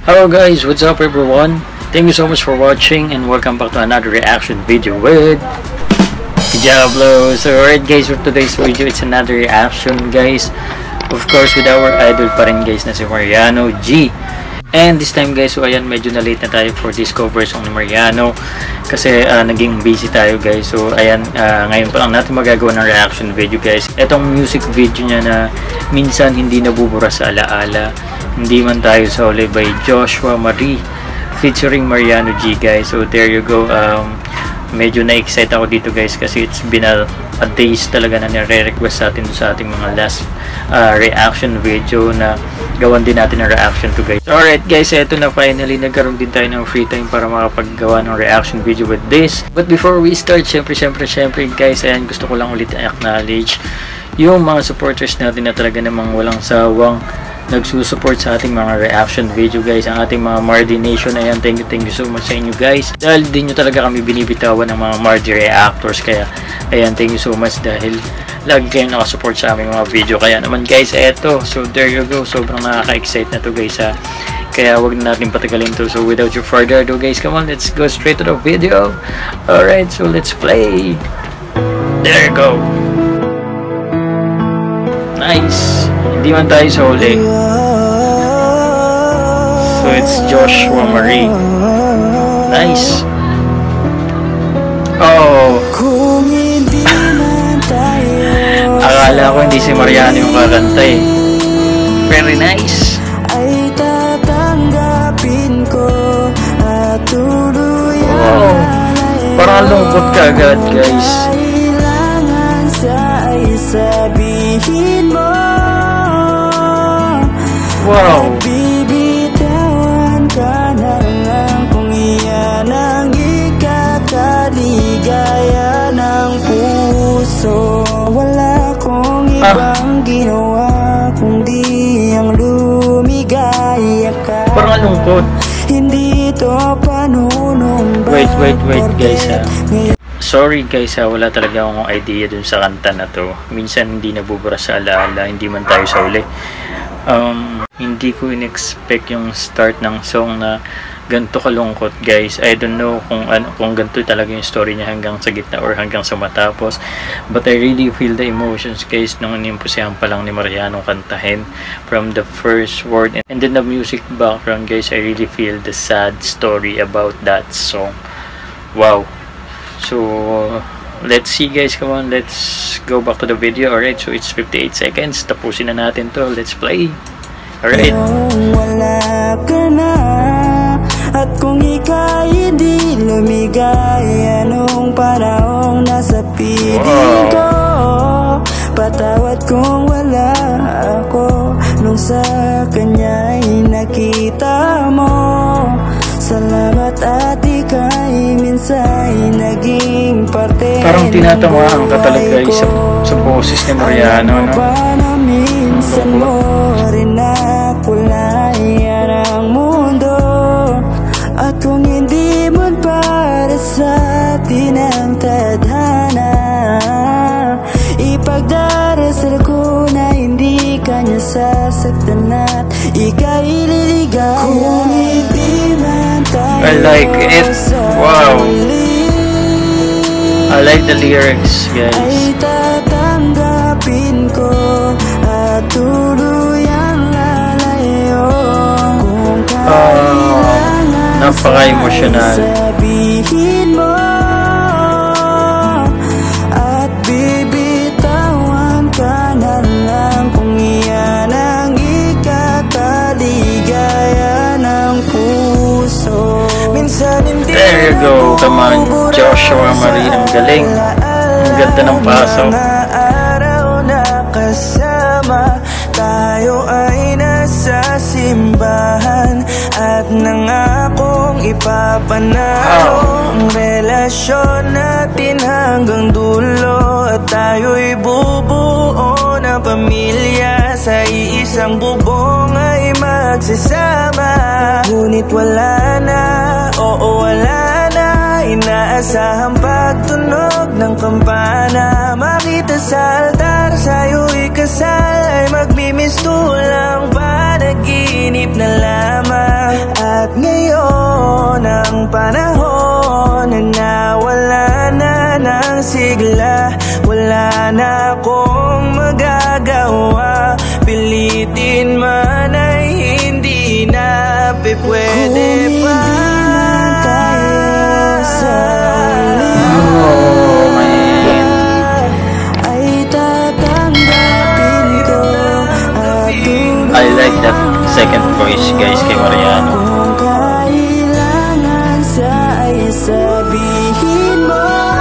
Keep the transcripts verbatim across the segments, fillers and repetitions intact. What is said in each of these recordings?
Hello guys, what's up everyone? Thank you so much for watching and welcome back to another reaction video with Diablo. So alright guys, for today's video, it's another reaction guys. Of course with our idol pa rin guys na si Mariano G. And this time guys, so ayan, medyo na late na tayo for this cover song ni Mariano kasi uh, naging busy tayo guys. So ayan, uh, ngayon pa lang natin magagawa ng reaction video guys. Etong music video niya na minsan hindi nabubura sa alaala, Hindi Man Tayo Sole by Joshua Marie featuring Mariano G guys. So there you go. Um, medyo na-excite ako dito guys kasi it's been a, a days talaga na nire-request sa atin sa ating mga last uh, reaction video na gawan din natin ng reaction to guys. Alright guys, eto na finally nagkaroon din tayo ng free time para makapaggawa ng reaction video with this. But before we start, syempre syempre syempre guys, ayan, gusto ko lang ulit i-acknowledge yung mga supporters natin na talaga namang walang sawang nagsusupport sa ating mga reaction video guys, ang ating mga Mardy Nation. Ayan, thank you thank you so much sa inyo guys, dahil din nyo talaga kami binibitawan ng mga Mardy reactors. Kaya ayan, thank you so much dahil lagi kayong nakasupport sa aming mga video. Kaya naman guys, eto, so there you go, sobrang nakaka-excite na to guys ha. Kaya wag na natin patagalin to. So without your further ado guys, come on, let's go straight to the video. Alright, so let's play. There you go. Nice. Hindi Man Tayo Sole. So it's Joshua Marie. Nice. Oh. Akala ko hindi si Mariano yung kakanta eh. Very nice. Wow. Parang lungkot ka agad guys. Wow. Bibitawan ka na lang kung iyan ang ikakaligaya ng puso. Wala kong ibang ah. ginawa kundi ang lumigaya ka. Parang lungkot. Hindi to panunong. Wait, wait, wait guys ha. Sorry guys ha, wala talaga akong idea dun sa kanta na to. Minsan hindi nabubura sa alaala, Hindi Man Tayo Sole. Um, hindi ko in-expect yung start ng song na ganito kalungkot guys. I don't know kung ano, kung ganito talaga yung story niya hanggang sa gitna or hanggang sa matapos. But I really feel the emotions guys nung inimposihan pa lang ni Mariano kantahin from the first word. And then the music background guys, I really feel the sad story about that song. Wow. So let's see guys, come on, let's go back to the video. Alright, so it's fifty-eight seconds. Tapusin na natin to. Let's play. Alright. Wala ka na, at kung ika'y hindi lumigaya nung panahong nasa piling ko, patawad kung wala ako nung sa kanya'y nakita mo. Salamat at ika'y minsa'y naging parte. Parang tinatamaan ka talaga sa, sa boses ni Mariano, no? Paano minsan mo rin nakulayan ang mundo, at kung hindi mo para sa atin ang tadhana, ipagdarasal ko na hindi kanya sasaktan at ika'y liligaya. Kung hindi man tayo I like it. Wow. I like the lyrics, guys. Ay tatanggapin ko at tuluyang lalayo kung kailangan napaka-emotional. Sabihin mo at bibitawan ka na lang kung iyan ang ikakaligaya ng puso. There you go, come on, Joshua Marie, ang galing. Ang ganda ng pasok. Araw na kasama tayo ay nasa simbahan at nangakong ipapanalo ang relasyon natin hanggang dulo, at tayo'y bubuo na pamilya sa iisang bubong ay magsasama. Ngunit wala na, oo wala na, inaasahang pagtunog ng kampana. Makita sa altar, sa'yo'y kasal ay magmimistulang panig. panaginip na lamang. At ngayon ang panahon na nawala na ng sigla. Wala na akong magagawa, pilitin man ay hindi na pwede pa. I like that second voice, guys, kay Mariano. Kung kailangan sa ay sabihin mo,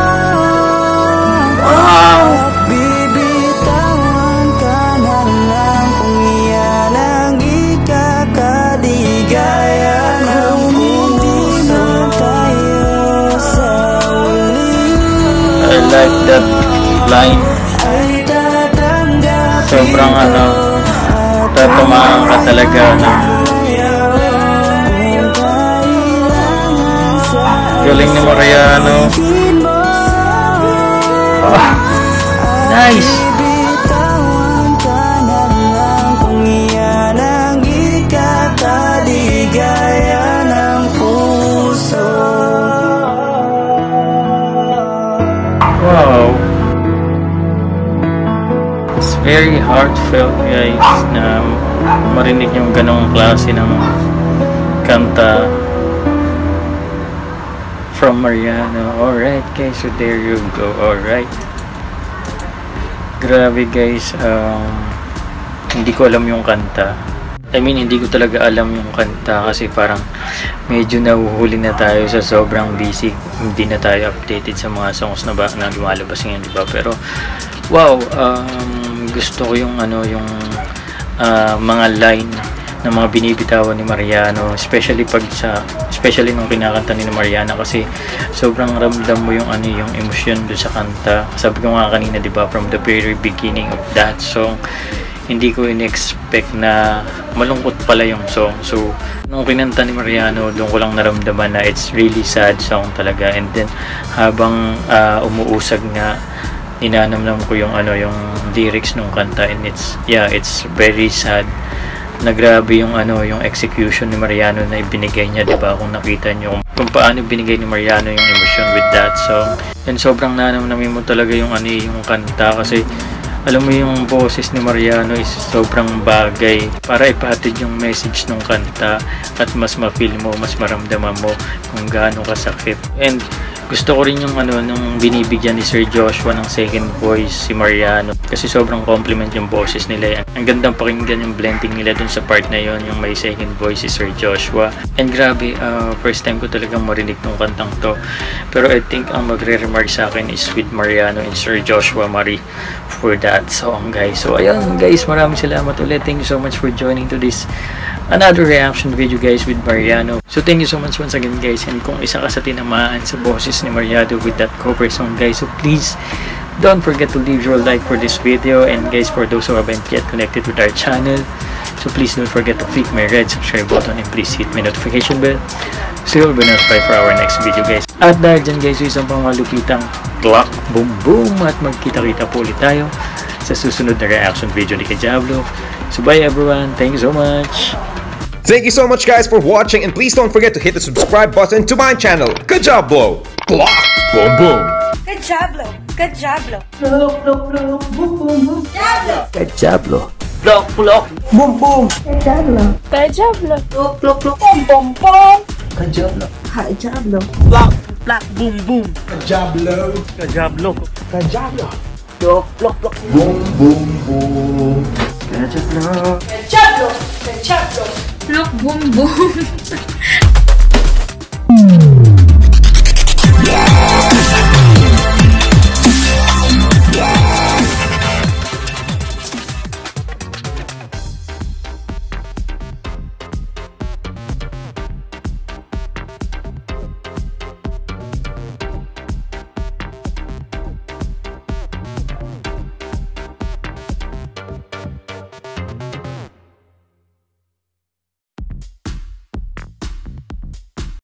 wow! Bibitawan ka na lang kung iyan ang ikakaligaya ng puso tayo sa uli. I like that line. Sobrang ano, tatamaan ka talaga na galing ni Mariano. Oh, nice. Wow. It's very heartfelt, guys, na marinig yung ganong klase ng kanta from Mariano. Alright, guys, so there you go. Alright, grabe, guys. um, hindi ko alam yung kanta. I mean, hindi ko talaga alam yung kanta kasi parang medyo nahuhuli na tayo sa sobrang busy. Hindi na tayo updated sa mga songs na ba na lumalabas ngayon, diba? Pero wow, um, gusto ko yung ano, yung uh, mga line ng mga binibitawan ni Mariano, especially pag sa especially nung kinakanta ni Mariana, kasi sobrang ramdam mo yung ano, yung emosyon doon sa kanta. Sabi ko nga kanina, diba, from the very beginning of that song, hindi ko in-expect na malungkot pala yung song. So nung kinanta ni Mariano, doon ko lang naramdaman na it's really sad song talaga. And then habang uh, umuusag nga, ninanamnam ko yung ano, yung lyrics nung kanta, and it's yeah, it's very sad. Nagrabe yung ano, yung execution ni Mariano na ibinigay niya, diba? Kung nakita niyo kung paano binigay ni Mariano yung emotion with that song, and sobrang nanamnamin mo talaga yung ano, yung kanta, kasi alam mo yung boses ni Mariano is sobrang bagay para ipahatid yung message ng kanta, at mas ma-feel mo, mas maramdaman mo kung gaano kasakit. And gusto ko rin yung ano, nung binibigyan ni Sir Joshua ng second voice si Mariano, kasi sobrang compliment yung boses nila. Ang gandang pakinggan yung blending nila dun sa part na yon, yung may second voice si Sir Joshua. And grabe, uh, first time ko talagang marinig tong kantang to. Pero I think ang magre-remark sa akin is with Mariano and Sir Joshua Marie for that song, guys. So ayun, guys, maraming salamat ulit. Thank you so much for joining to this another reaction video, guys, with Mariano. So thank you so much once again, guys. And kung isa ka sa tinamaan sa boses ni Mariano with that cover song, guys, so please don't forget to leave your like for this video. And guys, for those who haven't yet connected with our channel, so please don't forget to click my red subscribe button and please hit my notification bell so you'll be notified for our next video, guys. At dahil dyan, guys, isang pang malupitang clock boom boom, at magkita-kita po ulit tayo sa susunod na reaction video ni Kajablo. So bye everyone, thank you so much. Thank you so much, guys, for watching, and please don't forget to hit the subscribe button to my channel. Kajablo! Clock boom boom! Kajablo! Kajablo! Look, look, look, boom, boom, boom! Kajablo! Kajablo! Look, look, boom, boom! Kajablo! Kajablo! Look, look, look, boom, boom, boom! Kajablo! Kajablo! Lock, lock, boom, boom! Kajablo! Kajablo! Kajablo! Look, look, look, boom, boom, boom! Kajablo! Kajablo! Kajablo! Look, boom, boom!